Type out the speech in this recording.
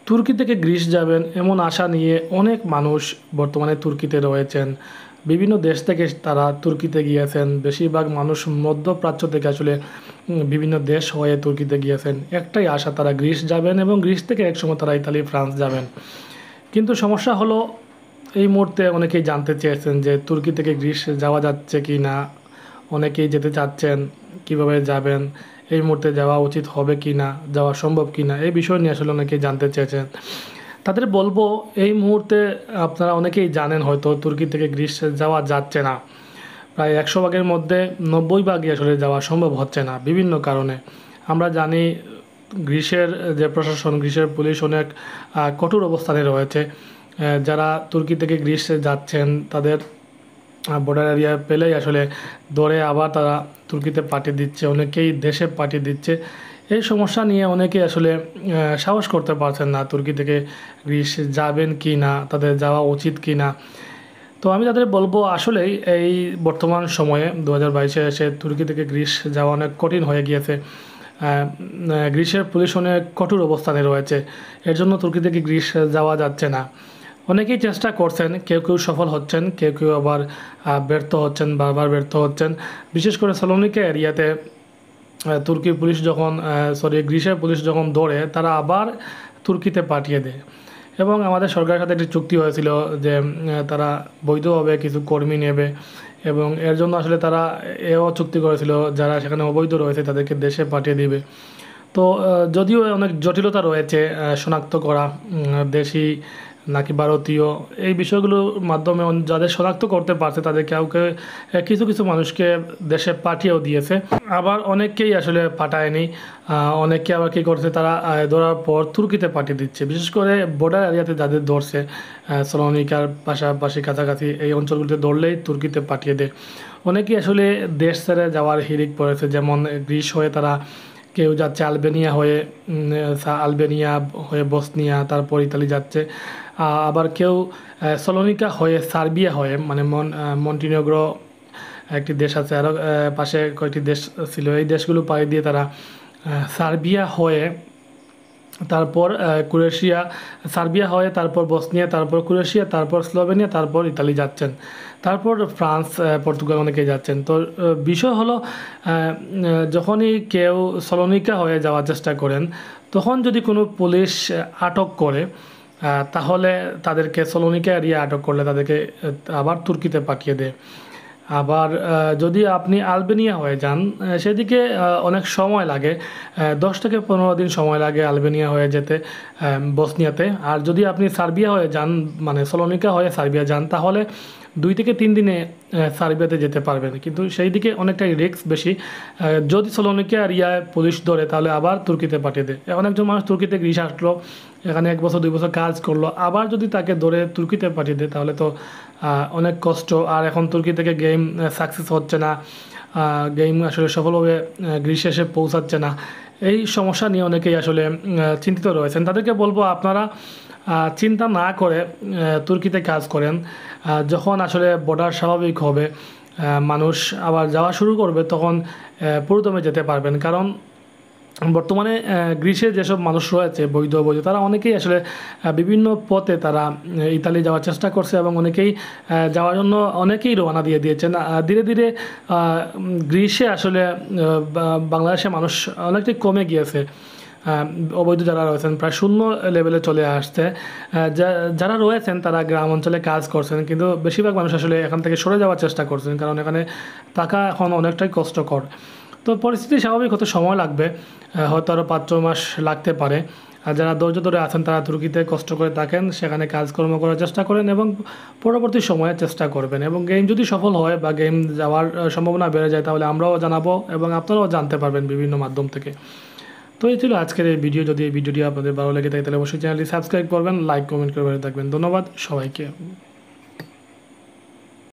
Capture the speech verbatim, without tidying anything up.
তুর্কি থেকে গ্রিস যাবেন এমন আশা নিয়ে অনেক মানুষ বর্তমানে তুর্কিতে রয়েছেন। বিভিন্ন দেশ থেকে তারা তুর্কিতে গিয়েছেন। বেশিরভাগ মানুষ মধ্যপ্রাচ্য থেকে আসলে উম, বিভিন্ন দেশ হয়ে তুর্কিতে গিয়েছেন। একটাই আশা, তারা গ্রিস যাবেন এবং গ্রিস থেকে একসময় তারা ইতালি, ফ্রান্স যাবেন। কিন্তু সমস্যা হলো, এই মুহূর্তে অনেকেই জানতে চেয়েছেন যে তুর্কি থেকে গ্রিস যাওয়া যাচ্ছে কি না। অনেকেই যেতে চাচ্ছেন, কিভাবে যাবেন, এই মুহূর্তে যাওয়া উচিত হবে কি না, যাওয়া সম্ভব কি না, এই বিষয় নিয়ে আসলে অনেকেই জানতে চেয়েছেন। তাদের বলবো, এই মুহূর্তে আপনারা অনেকেই জানেন হয়তো তুর্কি থেকে গ্রিস যাওয়া যাচ্ছে না। প্রায় একশো ভাগের মধ্যে নব্বই ভাগই আসলে যাওয়া সম্ভব হচ্ছে না বিভিন্ন কারণে। আমরা জানি গ্রিসের যে প্রশাসন, গ্রিসের পুলিশ অনেক আহ, কঠোর অবস্থানে রয়েছে। আহ, যারা তুর্কি থেকে গ্রিস যাচ্ছেন তাদের বর্ডার এরিয়া পেলেই আসলে ধরে আবার তারা তুর্কিতে পাঠিয়ে দিচ্ছে, অনেকেই দেশে পাঠিয়ে দিচ্ছে। এই সমস্যা নিয়ে অনেকেই আসলে আহ, সাহস করতে পারছেন না তুর্কি থেকে গ্রিস যাবেন কি না, তাদের যাওয়া উচিত কি না। তো আমি তাদের বলবো, আসলেই এই বর্তমান সময়ে দু হাজার বাইশে এসে তুর্কি থেকে গ্রিস যাওয়া অনেক কঠিন হয়ে গিয়েছে। আহ, আহ, গ্রিসের পুলিশ অনেক কঠোর অবস্থানে রয়েছে। এর জন্য তুর্কি থেকে গ্রিস যাওয়া যাচ্ছে না। অনেকেই চেষ্টা করছেন, কেউ কেউ সফল হচ্ছেন, কেউ কেউ আবার আহ, ব্যর্থ হচ্ছেন, বারবার ব্যর্থ হচ্ছেন। বিশেষ করে সলোনিকা এরিয়াতে আহ, তুর্কির পুলিশ যখন সরি গ্রিসের পুলিশ যখন ধরে, তারা আবার তুর্কিতে পাঠিয়ে দেয়। এবং আমাদের সরকারের সাথে একটি চুক্তি হয়েছিল যে উম, তারা বৈধভাবে কিছু কর্মী নেবে, এবং এর জন্য আসলে তারা এও চুক্তি করেছিল যারা সেখানে অবৈধ রয়েছে তাদেরকে দেশে পাঠিয়ে দিবে। তো আহ, যদিও অনেক জটিলতা রয়েছে আহ, শনাক্ত করা উম, দেশি নাকি ভারতীয়, এই বিষয়গুলোর মাধ্যমে অন- যাদের শনাক্ত করতে পারছে তাদের কাউকে আহ, কিছু কিছু মানুষকে দেশে পাঠিয়েও দিয়েছে। আবার অনেককেই আসলে পাঠায়নি। আহ, অনেককে আবার কী করছে, তারা আহ, ধরার পর তুর্কিতে পাঠিয়ে দিচ্ছে। বিশেষ করে বর্ডার এরিয়াতে যাদের ধরছে, সলোনিকার পাশাপাশি কাছাকাছি এই অঞ্চলগুলিতে ধরলেই তুর্কিতে পাঠিয়ে দেয়। অনেকেই আসলে দেশ ছেড়ে যাওয়ার হিড়িক পড়েছে, যেমন গ্রিস হয়ে তারা কেউ যাচ্ছে আলবেনিয়া হয়ে, উম, সা- আলবেনিয়া হয়ে বসনিয়া, তারপর ইতালি যাচ্ছে। আহ, আবার কেউ আহ, সলোনিকা হয়ে সার্বিয়া হয়ে, মানে মন আহ, মন্টিনেগ্রো একটি দেশ আছে, আরও আহ, পাশে কয়েকটি দেশ ছিল, এই দেশগুলো পাড়ি দিয়ে তারা আহ, সার্বিয়া হয়ে, তারপর আহ, ক্রোয়েশিয়া, সার্বিয়া হয়ে তারপর বসনিয়া, তারপর ক্রোয়েশিয়া, তারপর স্লোভেনিয়া, তারপর ইতালি যাচ্ছেন। তারপর ফ্রান্স, আহ, পর্তুগাল অনেকেই যাচ্ছেন। তো আহ, বিষয় হলো, আহ, আহ, যখনই কেউ সলোনিকা হয়ে যাওয়ার চেষ্টা করেন, তখন যদি কোনো পুলিশ আহ, আটক করে, আহ, তাহলে তাদেরকে সলোনিকা এরিয়া আটক করলে তাদেরকে আহ, আবার তুর্কিতে পাঠিয়ে দেয়। আবার আহ, যদি আপনি আলবেনিয়া হয়ে যান, আহ, সেদিকে আহ, অনেক সময় লাগে। আহ, দশ থেকে পনেরো দিন সময় লাগে আলবেনিয়া হয়ে যেতে, আহ, বসনিয়াতে। আর যদি আপনি সার্বিয়া হয়ে যান, মানে সলোনিকা হয়ে সার্বিয়া যান, তাহলে দুই থেকে তিন দিনে আহ, সার্বিয়াতে যেতে পারবেন। কিন্তু সেই দিকে অনেকটাই রিস্ক বেশি। আহ, যদি সলোনিকা এরিয়ায় পুলিশ ধরে, তাহলে আবার তুর্কিতে পাঠিয়ে দেয়। এখন একজন মানুষ তুর্কিতে গ্রিস আসলো, এখানে এক বছর দুই বছর কাজ করলো, আবার যদি তাকে ধরে তুর্কিতে পাঠিয়ে দেয়, তাহলে তো আহ, অনেক কষ্ট। আর এখন তুর্কি থেকে গেম সাকসেস হচ্ছে না, গেম আসলে সফলভাবে আহ, গ্রিসে এসে পৌঁছাচ্ছে না। এই সমস্যা নিয়ে অনেকেই আসলে উম, আহ, চিন্তিত রয়েছেন। তাদেরকে বলবো, আপনারা আহ, চিন্তা না করে আহ, তুর্কিতে কাজ করেন। আহ, যখন আসলে বর্ডার স্বাভাবিক হবে, আহ, মানুষ আবার যাওয়া শুরু করবে, তখন আহ, পুরোদমে যেতে পারবেন। কারণ বর্তমানে আহ, গ্রিসে যেসব মানুষ রয়েছে বৈধ অবৈধ, তারা অনেকেই আসলে আহ, বিভিন্ন পথে তারা আহ, ইতালি যাওয়ার চেষ্টা করছে, এবং অনেকেই আহ, যাওয়ার জন্য অনেকেই রওনা দিয়ে দিয়েছেন। আহ, ধীরে ধীরে আহ, উম, গ্রিসে আসলে আহ, বা- বাংলাদেশের মানুষ অনেকটাই কমে গিয়েছে। আহ, অবৈধ যারা রয়েছেন প্রায় শূন্য লেভেলে চলে আসছে। আহ, যা- যারা রয়েছেন তারা গ্রাম অঞ্চলে কাজ করছেন, কিন্তু বেশিরভাগ মানুষ আসলে এখান থেকে সরে যাওয়ার চেষ্টা করছেন, কারণ এখানে থাকা এখন অনেকটাই কষ্টকর। তো পরিস্থিতি স্বাভাবিক হতে সময় লাগবে, আহ, হয়তো আরও পাঁচ ছয় মাস লাগতে পারে। আর যারা ধৈর্য ধরে আছেন তারা তুর্কিতে কষ্ট করে থাকেন, সেখানে কাজকর্ম করার চেষ্টা করেন, এবং পরবর্তী সময়ে চেষ্টা করবেন। এবং গেম যদি সফল হয় বা গেম যাওয়ার আহ, সম্ভাবনা বেড়ে যায়, তাহলে আমরাও জানাবো এবং আপনারাও জানতে পারবেন বিভিন্ন মাধ্যম থেকে। তো এই ছিল আজকের এই ভিডিও। যদি এই ভিডিওটি আপনাদের ভালো লেগে থাকে, তাহলে অবশ্যই চ্যানেলটি সাবস্ক্রাইব করবেন, লাইক কমেন্ট করে বেড়ে থাকবেন। ধন্যবাদ সবাইকে।